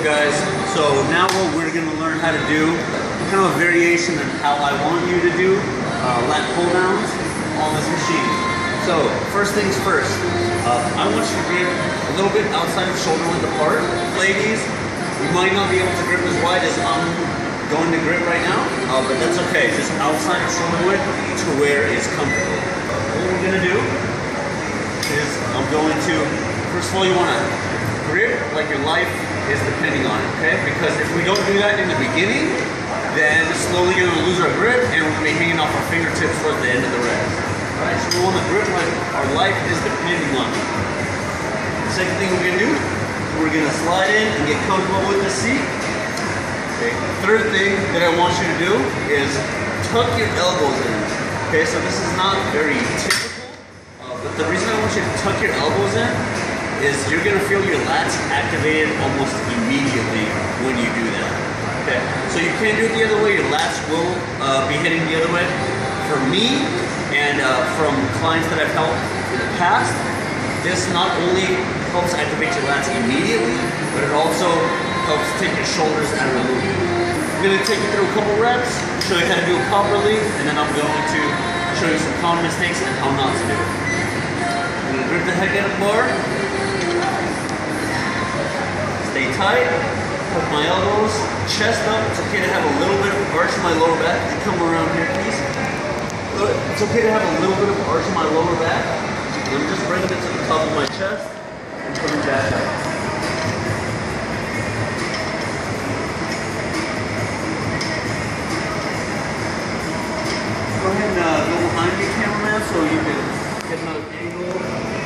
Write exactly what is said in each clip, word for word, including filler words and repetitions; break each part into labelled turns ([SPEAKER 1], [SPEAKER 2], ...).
[SPEAKER 1] guys? So now what we're going to learn how to do, kind of a variation of how I want you to do uh, lat pull downs on this machine. So first things first, uh, I want you to grip a little bit outside of shoulder width apart. Ladies, you might not be able to grip as wide as I'm going to grip right now, uh, but that's okay. Just outside of shoulder width to where it's comfortable. What we're going to do is I'm going to, first of all, you want to grip like your life is depending on it, okay? Because if we don't do that in the beginning, then slowly you're gonna lose our grip and we're gonna be hanging off our fingertips towards the end of the rest. All right, so we want to grip like our life is depending on it. The second thing we're gonna do, we're gonna slide in and get comfortable with the seat. Okay. Third thing that I want you to do is tuck your elbows in. Okay, so this is not very typical, uh, but the reason I want you to tuck your elbows in is you're going to feel your lats activated almost immediately when you do that. Okay, so you can't do it the other way. Your lats will uh, be hitting the other way. For me and uh, from clients that I've helped in the past, this not only helps activate your lats immediately, but it also helps take your shoulders out of the movement. I'm going to take you through a couple reps, show you how to do it properly, and then I'm going to show you some common mistakes and how not to do it. I'm going to grip the heck out of the bar. Stay tight, hook my elbows, chest up. It's okay to have a little bit of arch in my lower back. And come around here, please. It's okay to have a little bit of arch in my lower back. I'm just bringing it to the top of my chest and coming back up. Go ahead and uh, go behind me, cameraman, so you can get another angle.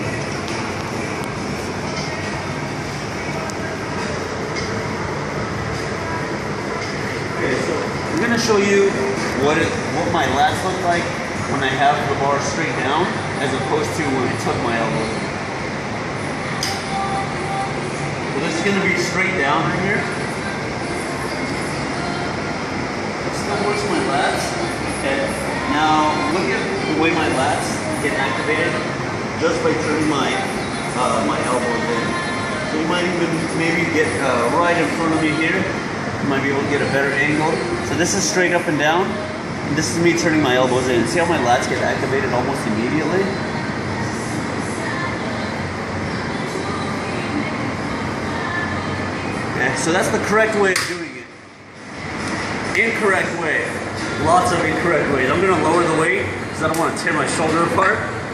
[SPEAKER 1] I'm going to show you what it, what my lats look like when I have the bar straight down as opposed to when I tuck my elbows. So this is going to be straight down right here. It still works my lats. Okay. Now look at the way my lats get activated just by turning my uh, my elbows in. So you might even maybe get uh, right in front of me here. You might be able to get a better angle. So this is straight up and down, and this is me turning my elbows in. See how my lats get activated almost immediately? Okay, so that's the correct way of doing it. Incorrect way. Lots of incorrect ways. I'm gonna lower the weight because I don't want to tear my shoulder apart.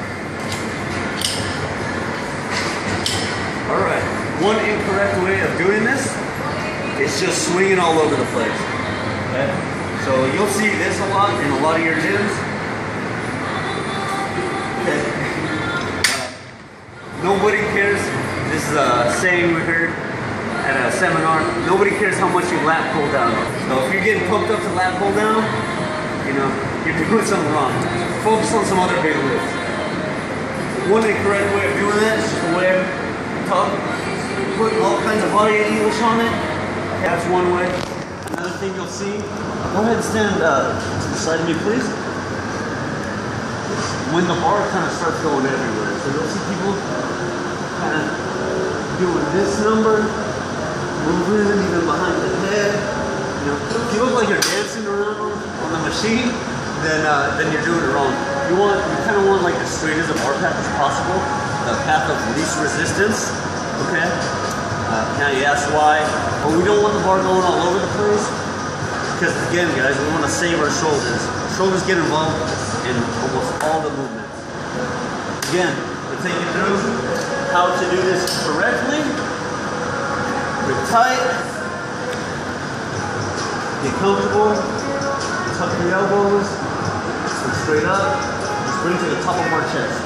[SPEAKER 1] All right, one incorrect way of doing this, it's just swinging all over the place. Okay? So you'll see this a lot in a lot of your gyms. Okay. Uh, nobody cares. This is a saying we heard at a seminar. Nobody cares how much you lat pull down. So if you're getting pumped up to lat pull down, you know, you're doing something wrong. Focus on some other big lifts. One incorrect way of doing that is just the way I talk. Put all kinds of body English on it. That's one way. Another thing you'll see, go ahead and stand uh, to the side of me, please. When the bar kind of starts going everywhere, so you'll see people kind of doing this number, moving even behind the head. You know, if you look like you're dancing around on the machine, then uh, then you're doing it wrong. You want, you kind of want like as straight as a bar path as possible, the path of least resistance. Okay. Uh, now you ask why? Well, we don't want the bar going all over the place because again, guys, we want to save our shoulders. Shoulders get involved in almost all the movements. Again, to take you through how to do this correctly. Grip tight. Get comfortable. Tuck your elbows. Swing straight up. Just bring to the top of our chest.